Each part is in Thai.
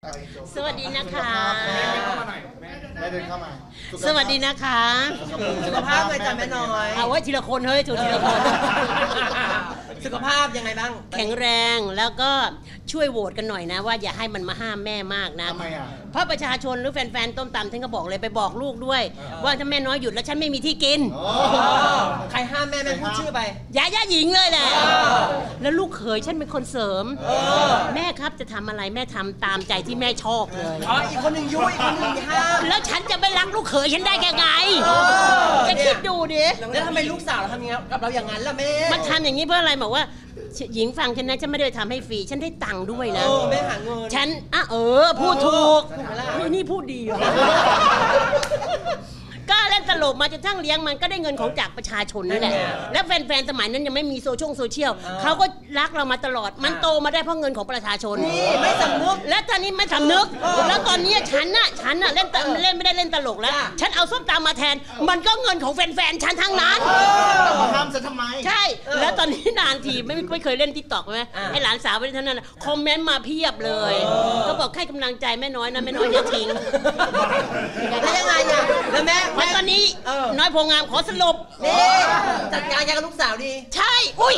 สวัสดีนะคะแม่เข้ามาหน่อยแม่เดินเข้ามาสวัสดีนะคะสุขภาพเลยจ้ะแม่น้อยเอาไว้ทีละคนเฮ้ยทีละคนสุขภาพยังไงบ้างแข็งแรงแล้วก็ช่วยโหวตกันหน่อยนะว่าอย่าให้มันมาห้ามแม่มากนะทำไมอ่ะเพราะประชาชนหรือแฟนๆต้มตำท่านก็บอกเลยไปบอกลูกด้วยว่าถ้าแม่น้อยหยุดแล้วฉันไม่มีที่กินใครห้ามแม่พูดชื่อไปย่าหญิงเลยแหละแล้วลูกเขยฉันเป็นคนเสริมแม่ครับจะทำอะไรแม่ทำตามใจที่แม่ชอบเลยอีกคนหนึ่งยุ้ยอีกคนหนึ่งห้ามแล้วฉันจะไม่รักลูกเขยฉันได้แค่ไงจะคิดดูดิแล้วทำไมลูกสาวเราทำยังไงกับเราอย่างนั้นล่ะแม่มันทำอย่างนี้เพื่ออะไรบอกว่าหญิงฟังฉันนะฉันไม่ได้ทำให้ฟรีฉันได้ตังค์ด้วยนะแม่หาเงินฉันพูดถูกนี่พูดดีก็เล่นตลกมาจนทั้งเลี้ยงมันก็ได้เงินของจากประชาชนนั่นแหละแล้วแฟนๆสมัยนั้นยังไม่มีโซเชียลเขาก็รักเรามาตลอดมันโตมาได้เพราะเงินของประชาชนนี่ไม่สำนึกและตอนนี้ไม่สำนึกแล้วตอนนี้ฉันน่ะเล่นไม่ได้เล่นตลกแล้วฉันเอาส้มตำมาแทนมันก็เงินของแฟนๆฉันทั้งนั้นมาห้ามฉันทำไมใช่แล้วตอนนี้นานทีไม่เคยเล่น TikTok ไหมไอ้หลานสาวไปเท่านั้นคอมเมนต์มาเพียบเลยก็บอกให้กำลังใจแม่น้อยนะแม่น้อยอย่าทิ้งแล้วยังไงอ่ะแล้วแม่ตอนนี้น้อยโพงามขอสรุปนี่จัดการยังกับลูกสาวดีใช่อุ้ย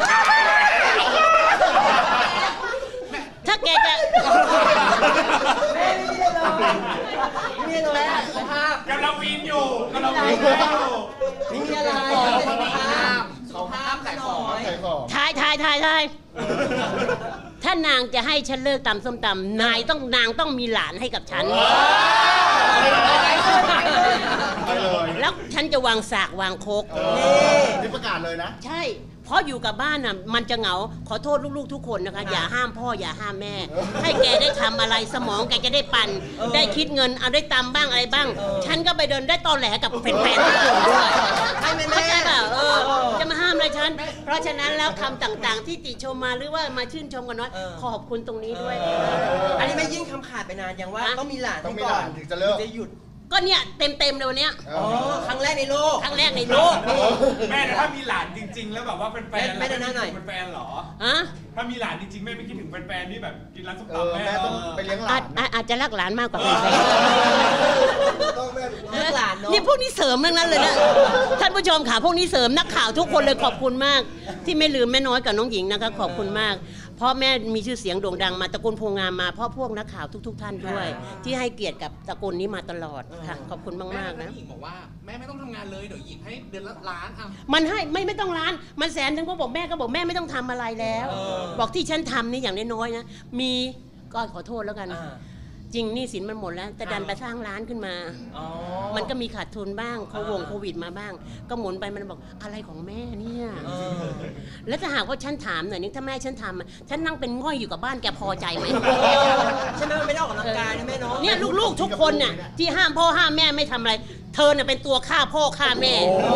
ถ้าแกจะแม่ไม่มีอะไรสุขภาพกำลังวีนอยู่ไม่มีอะไรสุขภาพแต่ของทายถ้านางจะให้ฉันเลิกตำส้มตำนางต้องมีหลานให้กับฉันแล้วฉันจะวางสากวางโคกนี่ประกาศเลยนะใช่เพราะอยู่กับบ้านน่ะมันจะเหงาขอโทษลูกๆทุกคนนะคะอย่าห้ามพ่ออย่าห้ามแม่ให้แกได้ทำอะไรสมองแกจะได้ปั่นได้คิดเงินเอาได้ตำบ้างอะไรบ้างฉันก็ไปเดินได้ตอแหลกับแฟนๆทุกคนด้วยให้แม่จะมาห้ามอะไรฉันเพราะฉะนั้นแล้วคำต่างๆที่ติชมมาหรือว่ามาชื่นชมกันน้อยขอบคุณตรงนี้ด้วยอันนี้ไม่ยิ่งคำขาดไปนานยังว่าต้องมีหลานถึงจะเลิกจะหยุดก็เนี่ยเต็มเลยวันนี้ครั้งแรกในโลกแม่ถ้ามีหลานจริงๆแล้วแบบว่าเป็นแฟนแม่จะน่าหน่อยเป็นแฟนหรอฮะถ้ามีหลานจริงๆแม่ไม่คิดถึงแฟนๆนี่แบบกินร้านส้มตำแม่ต้องไปเลี้ยงหลานอาจจะรักหลานมากกว่าแฟนหลานเนาะนี่พวกนี้เสริมทั้งนั้นเลยนะท่านผู้ชมค่ะพวกนี้เสริมนักข่าวทุกคนเลยขอบคุณมากที่ไม่ลืมแม่น้อยกับน้องหญิงนะคะขอบคุณมากเพราะแม่มีชื่อเสียงโด่งดังมาตระกูลโพงามมาเพราะพวกนักข่าวทุกท่านด้วยที่ให้เกียรติกับตระกูลนี้มาตลอดค่ะขอบคุณมากๆนะหญิงบอกว่าแม่ไม่ต้องทำงานเลยเดี๋ยวหญิงให้เดือนละล้านมันให้ไม่ต้องล้านมันแสนนึงก็บอกแม่ก็บอกแม่ไม่ต้องทำอะไรแล้วบอกที่ฉันทำนี่อย่างน้อยๆนะมีก็ขอโทษแล้วกันจริงนี่สินมันหมดแล้วแต่ดันไปสร้างร้านขึ้นมามันก็มีขาดทุนบ้างโควิดมาบ้างก็หมุนไปมันบอกอะไรของแม่เนี่ยแล้วถ้าหากว่าฉันถามหน่อยนึงถ้าแม่ฉันทำฉันนั่งเป็นง่อยอยู่กับบ้านแกพอใจไหมฉันไม่ได้ออกกำลังกายนะแม่น้องเนี่ยลูกๆทุกคนน่ะที่ห้ามพ่อห้ามแม่ไม่ทำอะไรเธอเนี่ยเป็นตัวฆ่าพ่อฆ่าแม่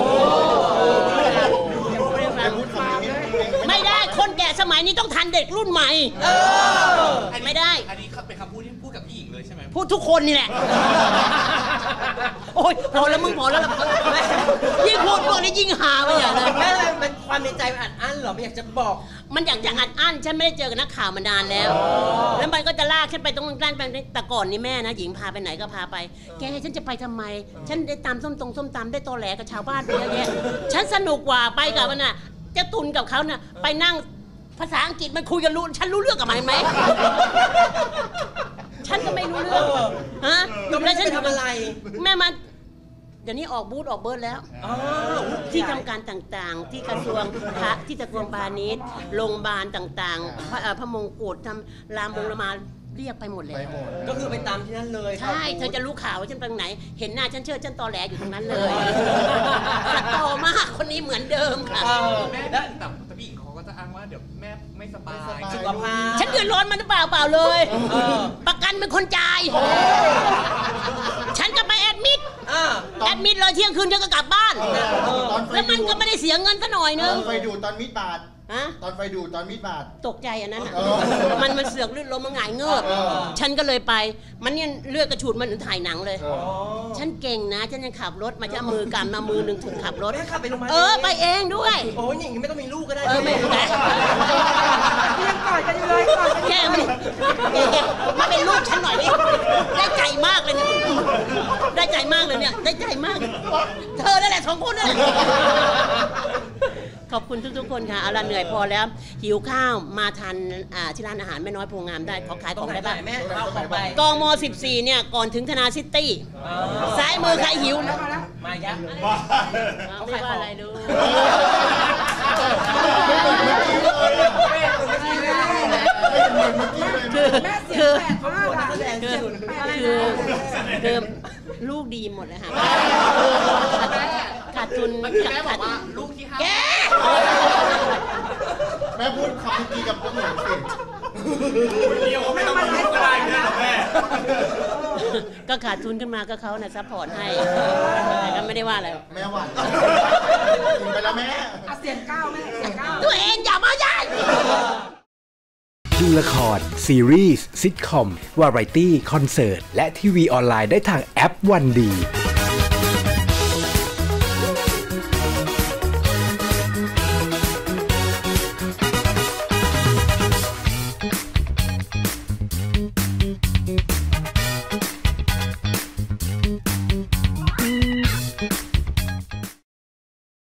ไม่ได้คนแก่สมัยนี้ต้องทันเด็กรุ่นใหม่ไม่ได้อันนี้เป็นคำพูดที่พูดกับพี่หญิงเลยใช่ไหมพูดทุกคนนี่แหละโอ้ยพอแล้วมึงพอแล้วยิ่งพูดพวกนี้ยิ่งหาไปอย่างเลยแม่มันความในใจมันอัดอั้นเหรอไม่อยากจะบอกมันอยากจะอัดอั้นฉันไม่ได้เจอกับนักข่าวมานานแล้วแล้วมันก็จะลากฉันไปตรงนั้นไปแต่ก่อนนี่แม่นะหญิงพาไปไหนก็พาไปแกฉันจะไปทำไมฉันได้ตามส้มตำได้ตอแหลกับชาวบ้านไปเยอะแยะฉันสนุกกว่าไปกับมันน่ะจะตุนกับเขาน่ะไปนั่งภาษาอังกฤษมันคุยกันรู้ฉันรู้เรื่องกับมันไหมฉันก็ไม่รู้เรื่องฮะแล้วฉันทำอะไรแม่มาเดี๋ยวนี้ออกบูธออกเบิร์ดแล้วที่ทำการต่างๆที่กระทรวงที่กระทรวงพาณิชย์โรงพยาบาลต่างๆพระมงกุฎทำรามงมาเรียกไปหมดเลยก็คือไปตามที่นั่นเลยใช่เธอจะรู้ข่าวว่าฉันไปไหนเห็นหน้าฉันเชื่อฉันตอแหลอยู่ตรงนั้นเลยต่อมากคนนี้เหมือนเดิมค่ะแม่แต่พี่หญิงเขาก็จะอ้างว่าเดี๋ยวแม่ไม่สบายสุขภาพฉันเดือดร้อนมันเปล่าเลยประกันเป็นคนจ่ายฉันก็ไปแอดมิดเลยเที่ยงคืนฉันก็กลับบ้านแล้วมันก็ไม่ได้เสียเงินซะหน่อยนึงไปดูตอนมิดบาทฮะตอนไฟดูดตอนมีดบาดตกใจอันนั้นน่ะเออมันเสือกลื่นลมมันหงายเงือบเออฉันก็เลยไป มันเนี่ยเลือดกระฉูดมันถึงถ่ายหนังเลยเออฉันเก่งนะ ฉันยังขับรถมาจะมือกำมามือหนึ่งถึงขับรถแม่ขับไปโรงพยาบาลไปเองด้วยโอ้ยอย่างนี้ไม่ต้องมีลูกก็ได้ไม่แต่ยังกอดกันอยู่เลยกอดกันแกมาเป็นลูกฉันหน่อยดิได้ใจมากเลยเนี่ยได้ใจมากเลยเนี่ยได้ใจมาก เธอนั่นแหละ2 คนนั่นแหละขอบคุณทุกๆคนค่ะเอาละเหนื่อยพอแล้วหิวข้าวมาทานที่ร้านอาหารแม่น้อยโพงามได้ขอขายตขรอง งไหนได้บ้าบ้างแม่เอาของไปกม14เนี่ยก่อนถึงธนาซิตี้ซ้ายมือใครหิวนะมาอีกแล้วไม่ว่าอะไรดู คือลูกดีหมดเลยค่ะขาดทุนเมื่อกี้แม่บอกว่าลูกที่ห้าแกแม่พูดคำเมื่อกี้กับพวกหนูสิเดียวไม่ต้องมาลูกก็ได้นะแม่ก็ขาดทุนขึ้นมาก็เขาน่ะซัพพอร์ตให้แต่ก็ไม่ได้ว่าอะไรแม่หวานกินไปแล้วแม่เสียงก้าวแม่เสียงก้าวตัวเองอย่ามาย้ายดูละคร ซีรีส์ซิทคอม วาไรตี้ คอนเสิร์ต และทีวีออนไลน์ได้ทางแอปวันดี